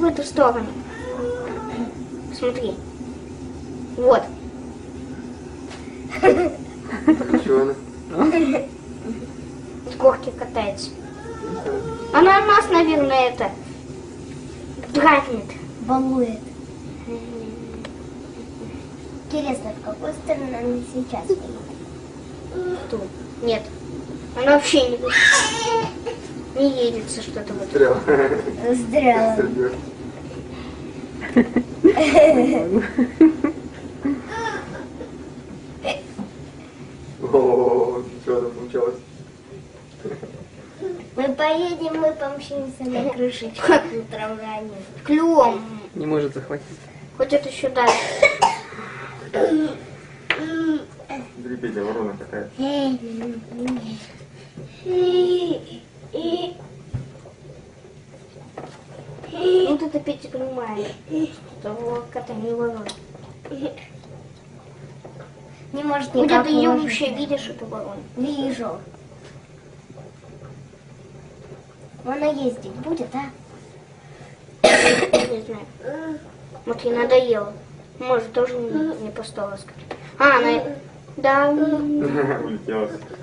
В эту сторону. Смотри. Вот. Чего она? С горки катается. Она нас, наверное, это дразнит. Балует. Интересно, в какую сторону она сейчас едет? Тут. Нет. Она вообще не едется что-то вот. Стрел. Здрава. Стрелёт. О, что там получалось? Мы поедем, мы помчимся на крышечку в трамвае. Клювом. Не может захватить. Хоть еще дальше. Смотри, Петя, ворона какая. Вот это Петя понимает, что волк-то не ворона. Не может Где никак ты ее уложить. вообще видишь, эту ворону? Вижу. Она ездить будет, а? Не знаю. Вот ей надоело. Может, тоже не постала сказать. А, она... Да. Улетела.